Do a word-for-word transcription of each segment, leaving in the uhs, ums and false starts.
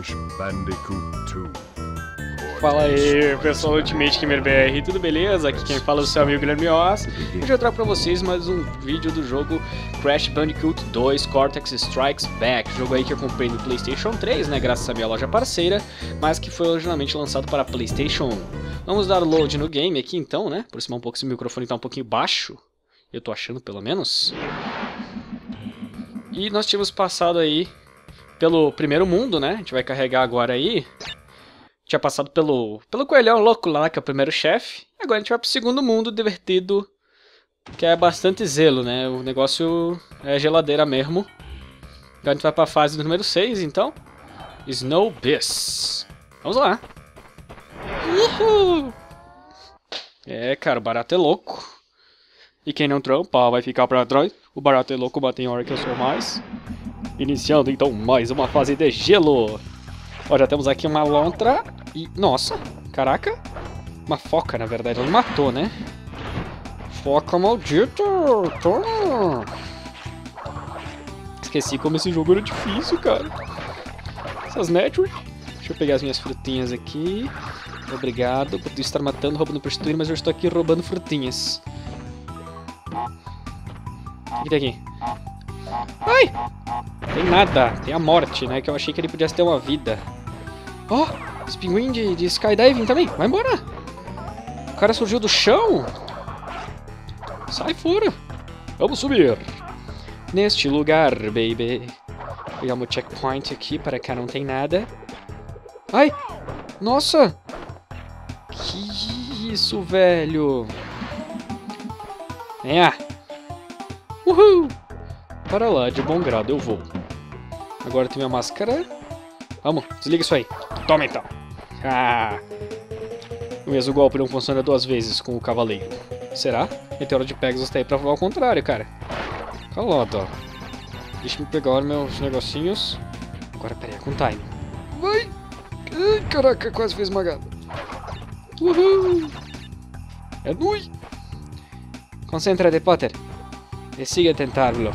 Crash Bandicoot dois. Fala aí, pessoal Ultimate Gamer B R, tudo beleza? Aqui quem fala é o seu amigo Guilherme Oz. Hoje eu trago pra vocês mais um vídeo do jogo Crash Bandicoot dois Cortex Strikes Back. Jogo aí que eu comprei no PlayStation três, né, graças à minha loja parceira, mas que foi originalmente lançado para PlayStation um. Vamos dar load no game aqui então, né, por cima um pouco, esse microfone tá um pouquinho baixo, eu tô achando pelo menos. E nós tínhamos passado aí pelo primeiro mundo, né, a gente vai carregar agora aí. Tinha passado pelo, pelo coelhão louco lá, que é o primeiro chefe. Agora a gente vai pro segundo mundo divertido, que é bastante zelo, né? O negócio é geladeira mesmo. Agora a gente vai pra fase número seis, então. Snow Beast. Vamos lá. Uhul. É, cara, o barato é louco. E quem não trampa vai ficar pra trás. O barato é louco, bate em hora que eu sou mais. Iniciando então mais uma fase de gelo. Ó, já temos aqui uma lontra e... Nossa, caraca. Uma foca, na verdade. Ela matou, né? Foca maldita. Toma. Esqueci como esse jogo era difícil, cara. Essas network. Deixa eu pegar as minhas frutinhas aqui. Obrigado por estar matando, roubando, prostituindo, mas eu estou aqui roubando frutinhas. O que tem aqui? Ai! Tem nada, tem a morte, né? Que eu achei que ele podia ter uma vida. Ó, oh, esse pinguim de, de skydiving também. Vai embora. O cara surgiu do chão. Sai fora. Vamos subir. Neste lugar, baby. Pegar meu checkpoint aqui, para cá não tem nada. Ai! Nossa! Que isso, velho? É. Uhul! Para lá, de bom grado eu vou. Agora tem minha máscara. Vamos, desliga isso aí. Toma então. Ah. O mesmo golpe não funciona duas vezes com o cavaleiro. Será? Meteoro de Pegasus tá aí pra falar ao contrário, cara. Calado, ó. Deixa eu pegar meus negocinhos. Agora, peraí, com time. Vai! Ai, caraca, quase fez esmagada. Uhul! É nui! Concentra-te, Potter. E siga tentá-lo.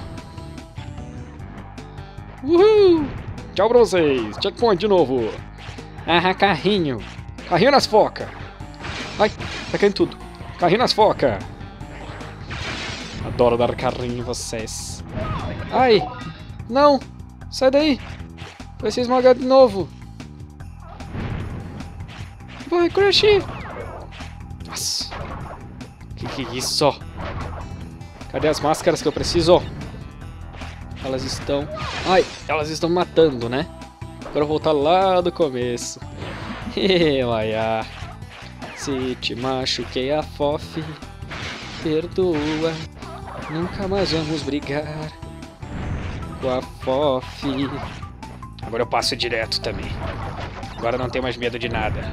Uhul! Tchau pra vocês! Checkpoint de novo! Ah, carrinho! Carrinho nas focas! Ai, tá caindo tudo! Carrinho nas focas! Adoro dar carrinho em vocês! Ai! Não! Sai daí! Vai ser esmagado de novo! Vai, Crash! Nossa! Que que é isso? Cadê as máscaras que eu preciso? Elas estão... Ai, elas estão matando, né? Agora eu vou voltar lá do começo. Elaia. Se te machuquei a fofe, perdoa. Nunca mais vamos brigar com a fofe. Agora eu passo direto também. Agora não tenho mais medo de nada.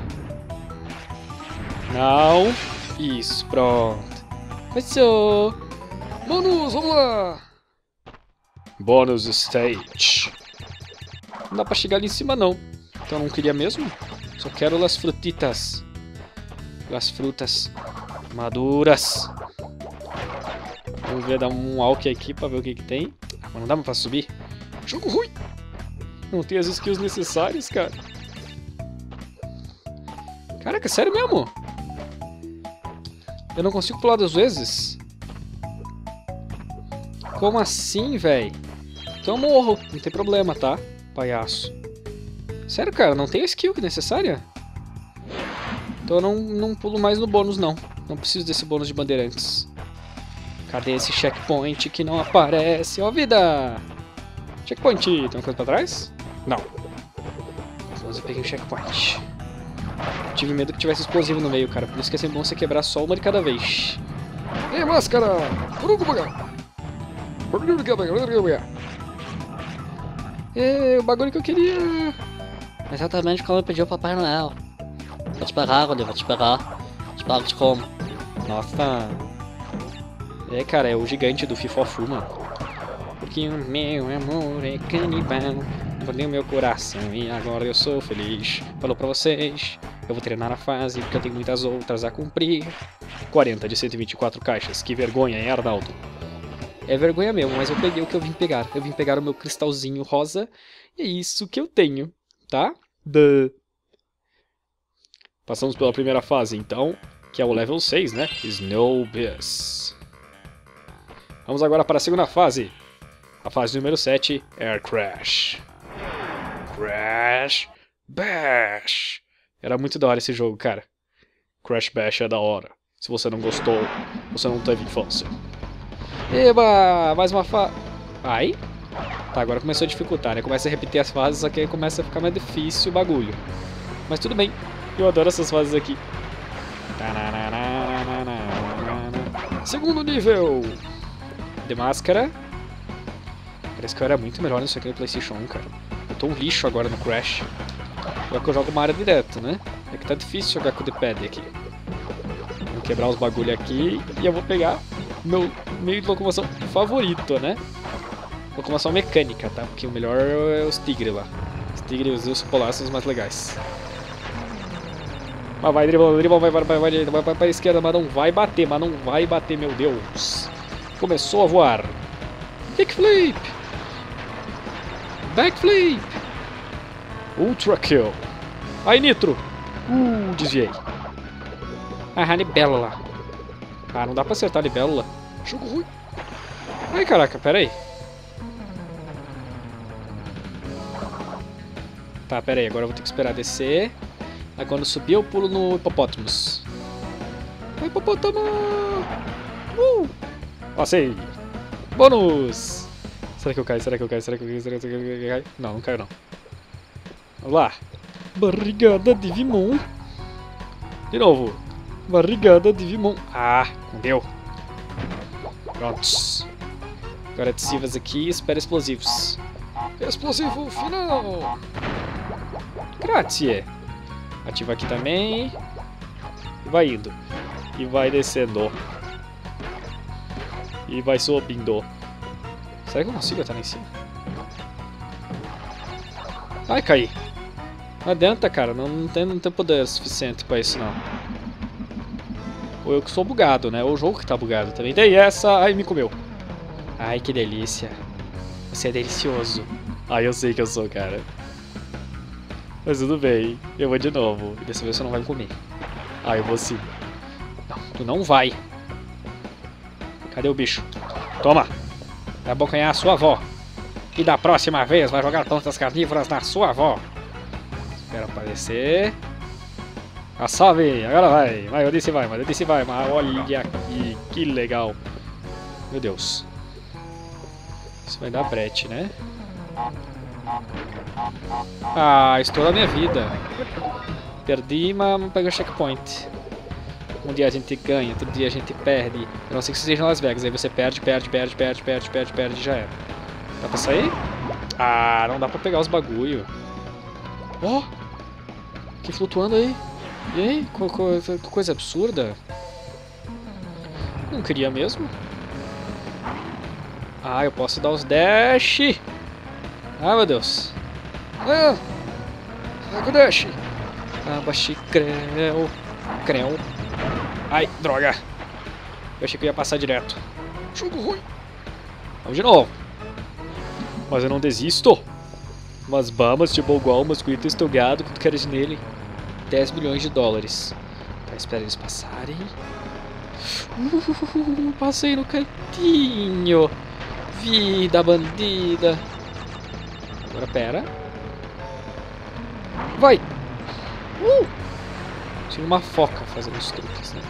Não. Isso, pronto. Começou. Manos, vamos lá. Bonus stage. Não dá pra chegar ali em cima não. Então eu não queria mesmo. Só quero as frutitas. As frutas maduras. Vamos ver, dar um walk aqui pra ver o que que tem. Ah, mas não dá pra subir. Jogo ruim. Não tem as skills necessárias, cara. Caraca, sério mesmo? Eu não consigo pular duas vezes? Como assim, velho? Então eu morro, não tem problema, tá? Palhaço. Sério, cara, não tem a skill necessária? Então eu não, não pulo mais no bônus, não. Não preciso desse bônus de bandeirantes. Cadê esse checkpoint que não aparece? Ó, vida! Checkpoint, tem uma coisa pra trás? Não. Mas eu peguei um checkpoint. Tive medo que tivesse explosivo no meio, cara. Por isso que é sempre bom você quebrar só uma de cada vez. Ei, máscara! É, o bagulho que eu queria. Exatamente como eu pedi ao Papai Noel. Vou te pegar, Rodrigo, vou te pegar. Te pago de como? Nossa. É, cara, é o gigante do Fifofu, mano. Porque o meu amor é canibal. Mordeu meu coração e agora eu sou feliz. Falou pra vocês. Eu vou treinar a fase porque eu tenho muitas outras a cumprir. quarenta de cento e vinte e quatro caixas. Que vergonha, hein, Arnaldo? É vergonha mesmo, mas eu peguei o que eu vim pegar. Eu vim pegar o meu cristalzinho rosa. E é isso que eu tenho, tá? Duh. Passamos pela primeira fase, então, que é o level seis, né? Snow Abyss. Vamos agora para a segunda fase. A fase número sete, Air Crash. Crash Bash. Era muito da hora esse jogo, cara. Crash Bash é da hora. Se você não gostou, você não teve infância. Eba! Mais uma fase. Ai? Tá, agora começou a dificultar, né? Começa a repetir as fases, só que aí começa a ficar mais difícil o bagulho. Mas tudo bem. Eu adoro essas fases aqui. Segundo nível. De máscara. Parece que eu era muito melhor nisso aqui no PlayStation um, cara. Eu tô um lixo agora no Crash. Só que eu jogo uma área direto, né? É que tá difícil jogar com o D-pad aqui. Vou quebrar os bagulho aqui e eu vou pegar meu meio de locomoção favorito, né? Locomoção mecânica, tá? Porque o melhor é os tigres lá. Os tigres e os ursos polares são os mais legais. Mas vai, driblando, driblando, vai, vai, vai, vai, vai, vai pra esquerda, mas não vai bater, mas não vai bater, meu Deus. Começou a voar. Kickflip. Backflip. Ultra Kill. Aí, Nitro. Uh, desviei. Ah, a libélula. Ah, não dá pra acertar a libélula. Jogo ruim. Ai, caraca, pera aí. Tá, pera aí, agora eu vou ter que esperar descer. Aí quando subir eu pulo no hipopótamos. Vai, hipopótamo! Uh! Passei! Bônus! Será que eu caio? Será que eu caio? Será que eu caio? Será que eu caio? Não, não caio não. Vamos lá! Barrigada de Vimon! De novo! Barrigada de Vimon! Ah, não deu! Prontos! Agora adesivas aqui, espera explosivos. Explosivo final! Grazie! Ativa aqui também. E vai indo. E vai descendo. E vai subindo. Será que eu consigo estar lá em cima? Ai, caí. Não adianta, cara. Não, não, tem, não tem poder suficiente pra isso, não. Ou eu que sou bugado, né? Ou o jogo que tá bugado também. Dei essa. Ai, me comeu. Ai, que delícia. Você é delicioso. Ai, eu sei que eu sou, cara. Mas tudo bem, eu vou de novo. E dessa vez você não vai me comer. Ah, eu vou sim. Não, tu não vai. Cadê o bicho? Toma! Vai abocanhar a sua avó. E da próxima vez vai jogar plantas carnívoras na sua avó. Espera aparecer. A salve! Agora vai! Vai, eu disse vai, mas eu disse vai. Mas olha aqui, que legal. Meu Deus. Isso vai dar brete, né? Ah, estourou a minha vida. Perdi, mas peguei o checkpoint. Um dia a gente ganha, outro dia a gente perde. Eu não sei que seja em Las Vegas. Aí você perde, perde, perde, perde, perde, perde, perde e já era. Dá pra sair? Ah, não dá pra pegar os bagulho. Ó! Oh, que flutuando aí. E aí? Co co co coisa absurda. Não queria mesmo. Ah, eu posso dar os dash. Ah, meu Deus. Ah! Água dash! Abaixi, creu. Creu. Ai, droga. Eu achei que eu ia passar direto. Jogo ruim. Vamos de novo. Mas eu não desisto. Mas vamos, tipo igual, mas com o estogado que tu queres nele. dez milhões de dólares. Tá, espera eles passarem. Uh, passei no cantinho. Vida bandida. Agora pera. Vai! Uh! Tinha uma foca fazendo os truques, né?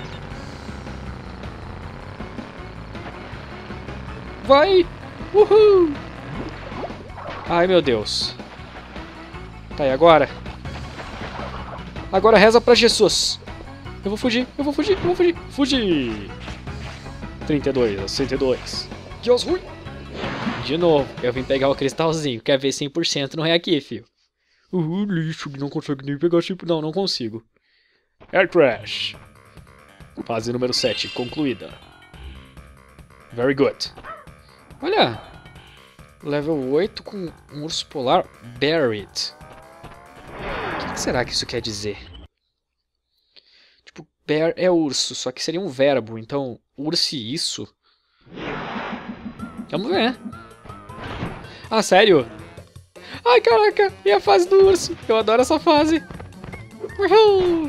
Vai! Uhul! Ai, meu Deus. Tá, e agora? Agora reza pra Jesus. Eu vou fugir, eu vou fugir, eu vou fugir. Fugir! trinta e dois a cento e dois. Deus ruim! De novo, eu vim pegar o cristalzinho. Quer ver cem por cento não é aqui, filho. Uh, lixo, não consigo nem pegar tipo. Não, não consigo. Air Crash. Fase número sete, concluída. Very good. Olha. Level oito com um urso polar buried. O que será que isso quer dizer? Tipo, bear é urso, só que seria um verbo. Então, urso e isso. Vamos ver. Ah, sério? Ai, caraca, e a fase do urso? Eu adoro essa fase. Uhul.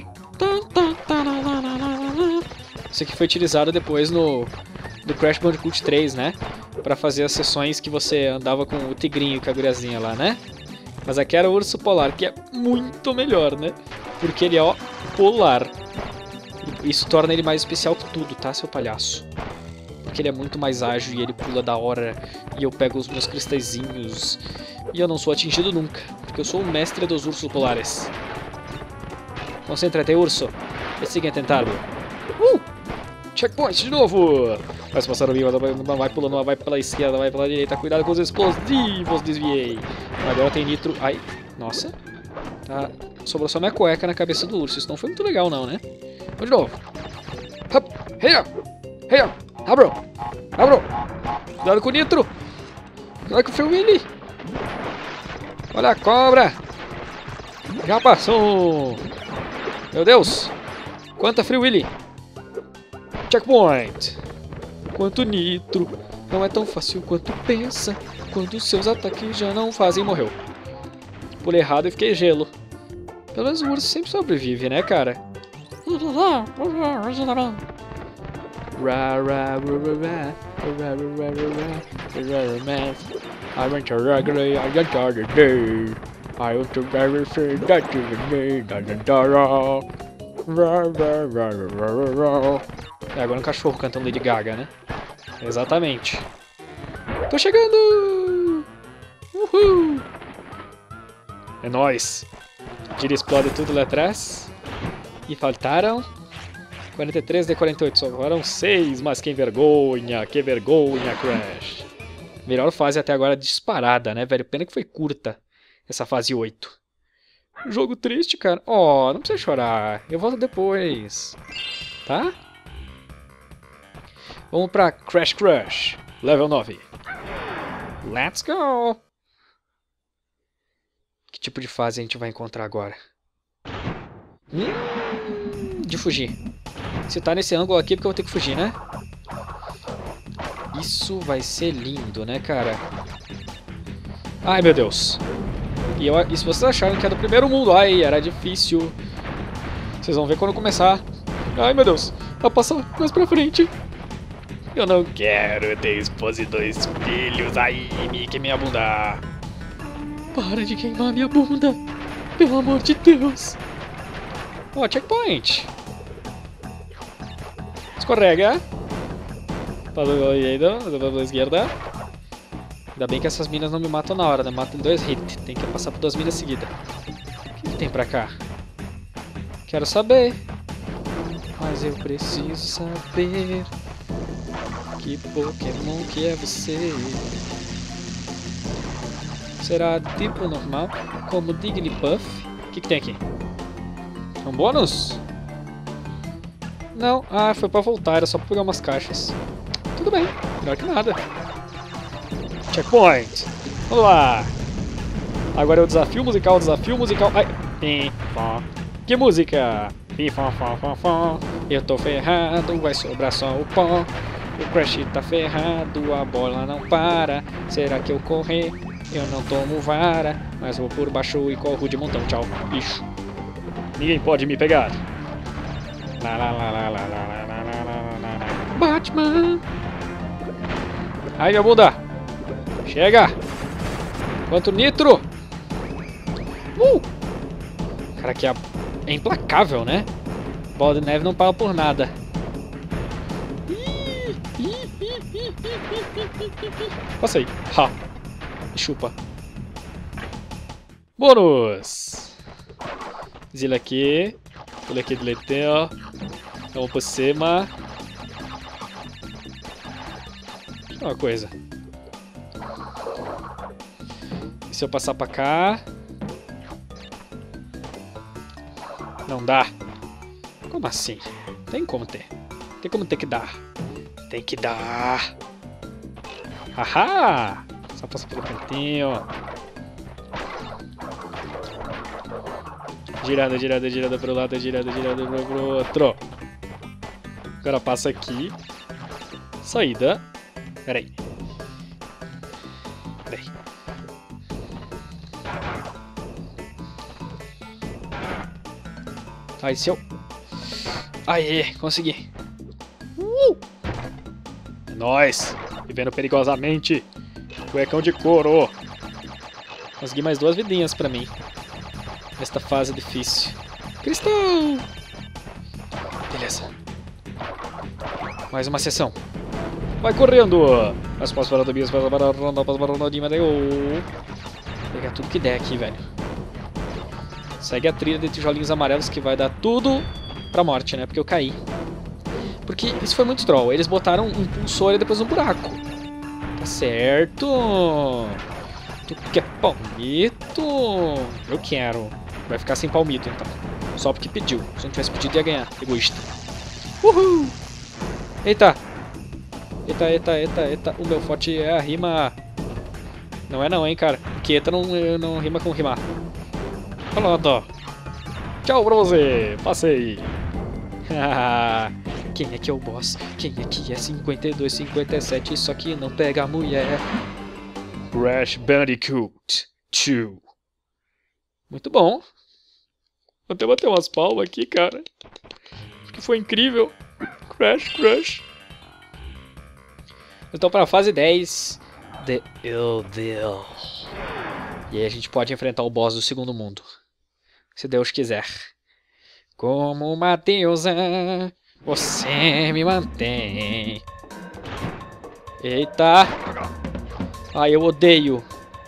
Isso aqui foi utilizado depois no, no Crash Bandicoot três, né? Pra fazer as sessões que você andava com o tigrinho e com a guriazinha lá, né? Mas aqui era o urso polar, que é muito melhor, né? Porque ele é, ó, polar. Isso torna ele mais especial que tudo, tá, seu palhaço? Porque ele é muito mais ágil e ele pula da hora. E eu pego os meus cristalzinhos. E eu não sou atingido nunca, porque eu sou o mestre dos ursos polares. Concentra-te, urso. É seguinte tentarlo. Uh! Checkpoint de novo! Vai se passar o meio, vai pulando, vai pela esquerda, vai pela direita. Cuidado com os explosivos, desviei. Agora tem nitro. Ai, nossa. Tá. Sobrou só minha cueca na cabeça do urso. Isso não foi muito legal, não, né? Vamos de novo. Hop! Hey! Hey! Abro! Abro! Cuidado com o nitro! Cuidado com o Free Willy! Olha a cobra! Já passou! Meu Deus! Quanta Free Willy! Checkpoint! Quanto nitro! Não é tão fácil quanto pensa. Quando seus ataques já não fazem, morreu. Pulei errado e fiquei gelo. Pelo menos o urso sempre sobrevive, né, cara? Hoje também. Ra ra ra ra ra ra ra ra ra ra. I want to regulate, I want to day. I want to everything that you need. Da da da ra. Ra ra ra ra ra ra. É, agora um cachorro cantando Lady Gaga, né? Exatamente. Tô chegando! Uhul! É nóis! Tira e explode tudo lá atrás. E faltaram quarenta e três de quarenta e oito, sobraram seis, mas que vergonha, que vergonha, Crash. Melhor fase até agora disparada, né, velho? Pena que foi curta essa fase oito. Jogo triste, cara. Ó, oh, não precisa chorar, eu volto depois, tá? Vamos pra Crash Crush, level nove. Let's go! Que tipo de fase a gente vai encontrar agora? Hum, de fugir. Se tá nesse ângulo aqui é porque eu vou ter que fugir, né? Isso vai ser lindo, né, cara? Ai, meu Deus. E, eu, e se vocês acharam que é do primeiro mundo, ai, era difícil. Vocês vão ver quando começar. Ai, meu Deus. Vai passar mais pra frente. Eu não quero ter esposa e dois filhos. Ai, me queimei a bunda. Para de queimar minha bunda. Pelo amor de Deus. Ó, oh, checkpoint. Escorrega. Para a direita, para a esquerda. Ainda bem que essas minas não me matam na hora, né? Matam em dois hits. Tem que passar por duas minas seguidas. O que, que tem pra cá? Quero saber. Mas eu preciso saber. Que Pokémon que é você? Será tipo normal? Como Jigglypuff? O que, que tem aqui? É um bônus? Não. Ah, foi pra voltar. Era só pra pegar umas caixas. Tudo bem. Melhor que nada. Checkpoint. Vamos lá. Agora é o desafio musical. O desafio musical. Ai. Pim, pom. Que música? Pim, pom, pom, pom, pom. Eu tô ferrado. Vai sobrar só o pó. O Crash tá ferrado. A bola não para. Será que eu correr? Eu não tomo vara. Mas vou por baixo e corro de montão. Tchau, bicho. Ninguém pode me pegar. Lá, lá, lá, lá, lá, lá, lá, lá, lá, lá. Batman. Ai, minha bunda. Chega. Quanto nitro. Uh. Cara, que é, é implacável, né? Bola de neve não para por nada. Passei. Ha. Chupa. Bônus. Zila aqui. Pula aqui do leitão. Vamos por cima. Uma coisa. E se eu passar pra cá? Não dá. Como assim? Tem como ter. Tem como ter que dar. Tem que dar. Ahá! Só passar pelo cantinho. Girada, girada, girada pro lado, girada, girada pro, pro outro. Agora passa aqui. Saída. Peraí. Peraí. Aí, se eu... Aê, consegui. Uh! É nóis. Vivendo perigosamente. Cuecão de couro. Consegui mais duas vidinhas pra mim. Nesta fase difícil. Cristal! Beleza. Mais uma sessão. Vai correndo! As posso parar do bias, posso parar do ronda, posso parar do ronda, pegar tudo que der aqui, velho. Segue a trilha de tijolinhos amarelos que vai dar tudo pra morte, né? Porque eu caí. Porque isso foi muito troll. Eles botaram um impulsor e depois um buraco. Tá certo. Tu quer palmito? Eu quero. Vai ficar sem palmito, então. Só porque pediu. Se não tivesse pedido, ia ganhar. Egoísta. Uhul! Eita! Eita, eita, eita, eita. O meu forte é a rima. Não é não, hein, cara. Porque eita não, não rima com rimar. Falando. Tchau pra você. Passei. Quem é que é o boss? Quem é que é cinquenta e dois, cinquenta e sete? Isso aqui não pega a mulher. Crash Bandicoot dois. Muito bom. Vou até bater umas palmas aqui, cara. Porque foi incrível. Crash, Crash. Então para a fase dez. The Evil. E aí a gente pode enfrentar o boss do segundo mundo. Se Deus quiser. Como uma deusa, você me mantém. Eita. Ai, eu odeio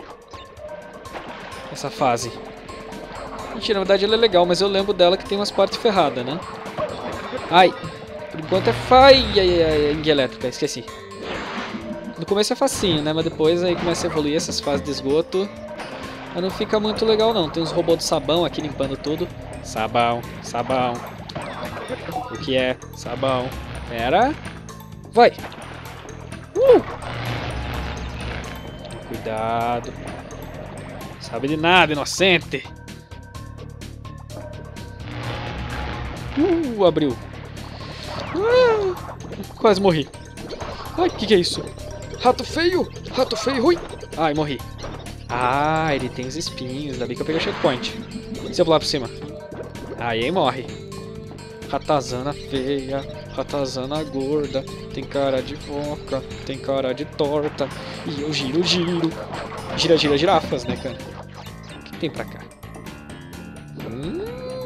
essa fase. Mentira, na verdade ela é legal, mas eu lembro dela que tem umas partes ferradas, né? Ai, por enquanto é fai... Ai, ai, ai, elétrica, esqueci. No começo é facinho, né? Mas depois aí começa a evoluir essas fases de esgoto. Mas não fica muito legal não. Tem uns robôs de sabão aqui limpando tudo. Sabão, sabão. O que é? Sabão. Pera. Vai. Uh! Cuidado. Sabe de nada, inocente. Uh, abriu. Ah, quase morri. Ai, o que, que é isso? Rato feio! Rato feio, ruim! Ai, morri. Ah, ele tem os espinhos. Ainda bem que eu peguei o checkpoint. E se eu pular por cima? Aí morre. Ratazana feia, ratazana gorda. Tem cara de foca, tem cara de torta. E eu giro, giro. Gira, gira, girafas, né, cara? O que tem pra cá? Hum...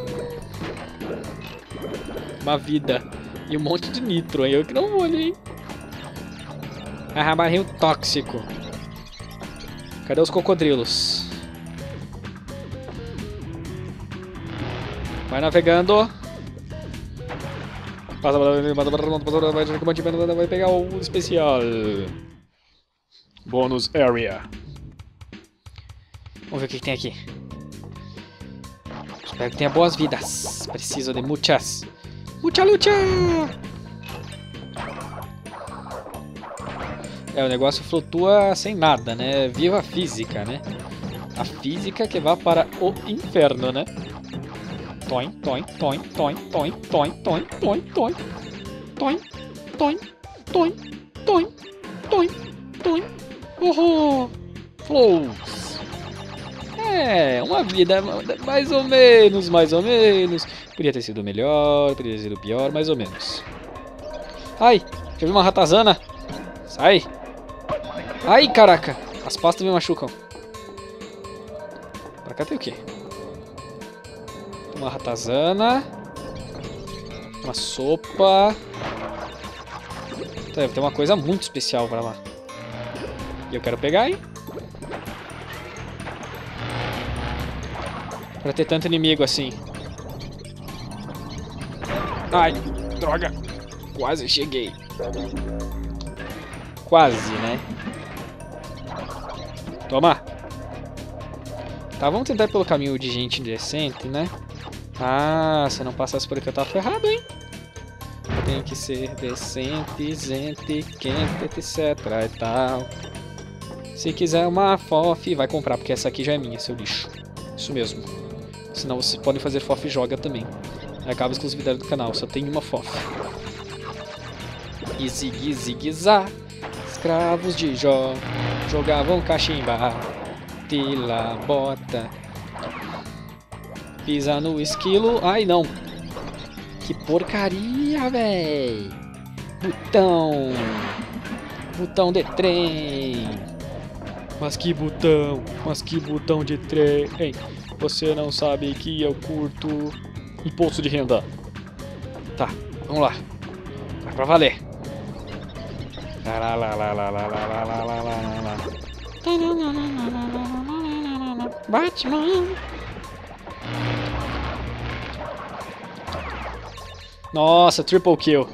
Uma vida. E um monte de nitro. Eu que não vou ali, hein? Ah, barril tóxico. Cadê os cocodrilos? Vai navegando. Vai pegar o especial. Bônus Area. Vamos ver o que, que tem aqui. Espero que tenha boas vidas. Preciso de muitas. Mucha lucha! É, o negócio flutua sem nada, né? Viva a física, né? A física que vai para o inferno, né? Toin, toin, toin, toin, toin, toin, toin, toin, toin. Toin, toin, toin, toin, toin, toin. Uhul! Flows! É, uma vida mais ou menos, mais ou menos. Podia ter sido melhor, podia ter sido pior, mais ou menos. Ai, já vi uma ratazana. Sai! Ai, caraca! As pastas me machucam. Pra cá tem o quê? Uma ratazana. Uma sopa. Deve ter uma coisa muito especial pra lá. E eu quero pegar, hein? Pra ter tanto inimigo assim. Ai, droga. Quase cheguei. Quase, né? Toma. Tá, vamos tentar ir pelo caminho de gente decente, né? Ah, se não passasse por aqui eu tava ferrado, hein? Tem que ser decente, gente, quente, etc e tal. Se quiser uma fof, vai comprar, porque essa aqui já é minha, seu lixo. Isso mesmo. Senão vocês podem fazer fof joga também. Acaba a exclusividade do canal, só tem uma fof. E zig zig zá. Escravos de Jó jogavam cachimba. Tila bota. Pisa no esquilo. Ai não. Que porcaria, véi. Botão. Botão de trem. Mas que botão. Mas que botão de trem. Você não sabe que eu curto imposto de renda. Tá, vamos lá. Vai pra valer. Lá, lá, lá, lá, lá, lá, lá, lá, lá, lá, lá. Batman. Nossa, triple kill.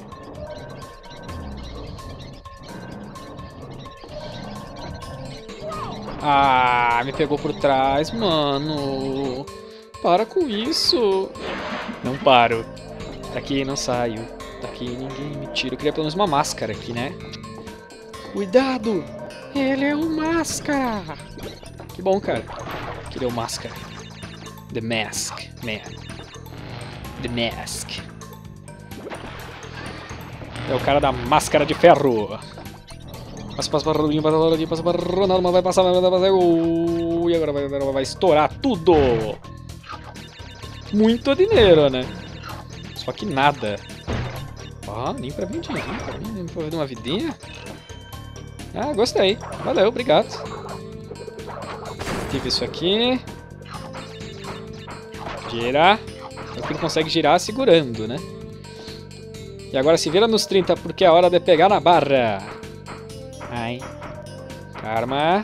Ah, me pegou por trás, mano. Para com isso. Não paro. Daqui não saio. Daqui ninguém me tira. Eu queria pelo menos uma máscara aqui, né? Cuidado! Ele é um máscara! Que bom, cara. Queria o máscara. The Mask, man. The Mask. É o cara da máscara de ferro. Passa, passa para Ronaldinho, passa para Ronaldinho, passa para Ronaldo, mas vai passar, vai passar. Uh, e agora vai, vai, vai estourar tudo. Muito dinheiro, né? Só que nada. Ah, nem pra mim, nem pra mim, nem pra ver uma vidinha. Ah, gostei. Valeu, obrigado. Ativa isso aqui. Gira. É o que ele consegue girar segurando, né? E agora se vira nos trinta, porque é hora de pegar na barra. Ai. Karma.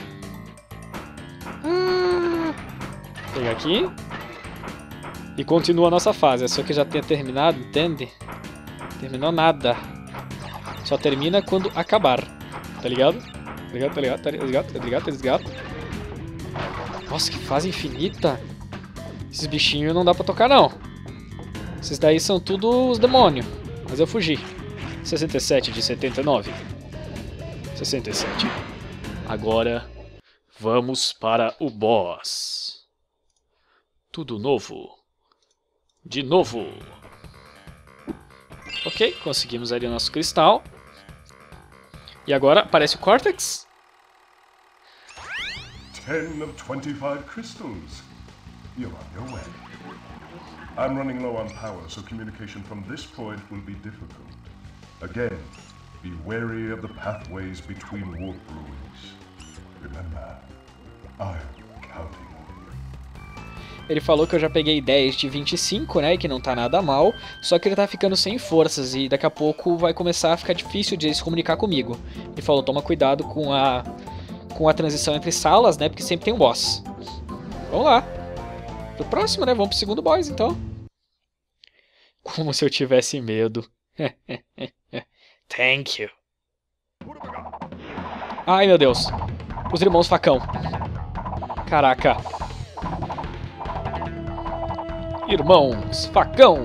Ah. Pega aqui. E continua a nossa fase. Só que já tenha terminado, entende? Terminou nada. Só termina quando acabar. Tá ligado? Tá ligado, tá ligado, tá ligado, tá ligado, tá ligado? Nossa, que fase infinita. Esses bichinhos não dá pra tocar, não. Esses daí são tudo os demônios. Mas eu fugi. sessenta e sete de setenta e nove. sessenta e sete. Agora, vamos para o boss. Tudo novo. De novo. Ok, conseguimos ali o nosso cristal. E agora aparece o Cortex. ten of twenty-five crystals. You're on your way. I'm running low on power, so communication from this point will be difficult. Again, be wary of the pathways between warp ruins. Remember, I'm counting on you. Ele falou que eu já peguei dez de vinte e cinco, né, e que não tá nada mal, só que ele tá ficando sem forças e daqui a pouco vai começar a ficar difícil de ele se comunicar comigo. Ele falou, toma cuidado com a, com a transição entre salas, né, porque sempre tem um boss. Vamos lá. Pro próximo, né, vamos pro segundo boss, então. Como se eu tivesse medo. Thank you. Ai, meu Deus. Os irmãos facão. Caraca. Irmãos facão.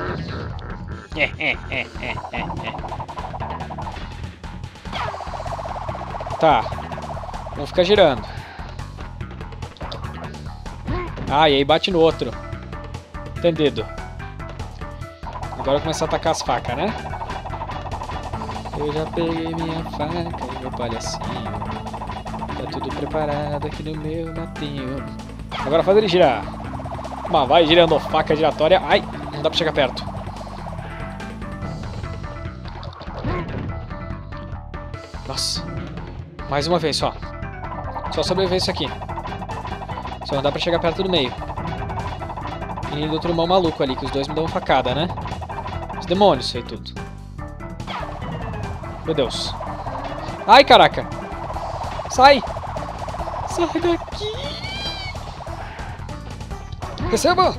Tá. Vamos ficar girando. Ah, e aí bate no outro. Entendido. Agora começar a atacar as facas, né? Eu já peguei minha faca e meu palhacinho. Tá tudo preparado aqui no meu matinho. Agora faz ele girar. Mas vai girando faca giratória. Ai, não dá pra chegar perto. Nossa. Mais uma vez só. Só sobreviver isso aqui. Só não dá pra chegar perto do meio. E do outro irmão maluco ali, que os dois me dão uma facada, né? Os demônios, isso aí tudo. Meu Deus. Ai, caraca. Sai. Sai daqui. Receba.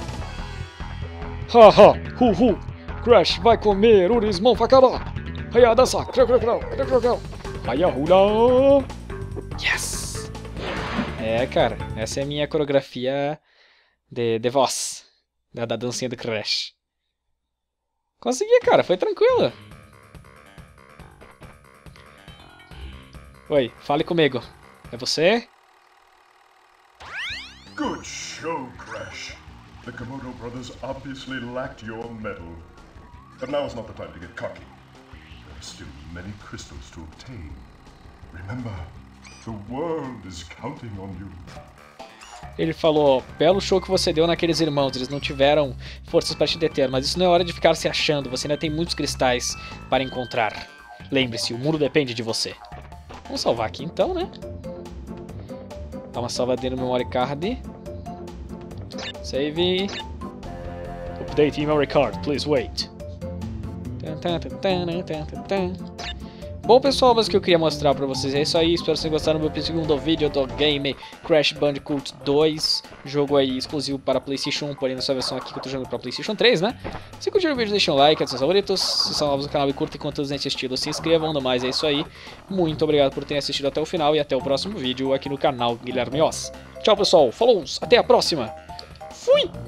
Haha. Hu hu. Crash vai comer o irmão facada. Vai dançar. Crau, crau, crau. Crau, crau, crau. Vai a hula. Yes. É, cara. Essa é a minha coreografia de, de voz. Da, da dancinha do Crash. Consegui, cara. Foi tranquilo. Oi, fale comigo. É você? Good show, Crash. The Komodo brothers obviously lacked your mettle. But now is not the time to get cocky. There are still many crystals to obtain. Remember, the world is counting on you. Ele falou, belo show que você deu naqueles irmãos, eles não tiveram forças para te deter, mas isso não é hora de ficar se achando, você ainda tem muitos cristais para encontrar. Lembre-se, o mundo depende de você. Vamos salvar aqui então, né? Dá uma salvadeira no memory card. Save. Update memory card, please wait. Bom pessoal, mas o que eu queria mostrar pra vocês é isso aí. Espero que vocês gostaram do meu segundo vídeo do game Crash Bandicoot dois. Jogo aí exclusivo para Playstation um, porém nessa versão aqui que eu tô jogando para Playstation três, né? Se curtiram o vídeo, deixem um like, ativem seus favoritos. Se são novos no canal e curtem conteúdos nesse estilo, se inscrevam. No mais é isso aí. Muito obrigado por terem assistido até o final e até o próximo vídeo aqui no canal Guilherme Oz. Tchau pessoal, falou, até a próxima. Fui!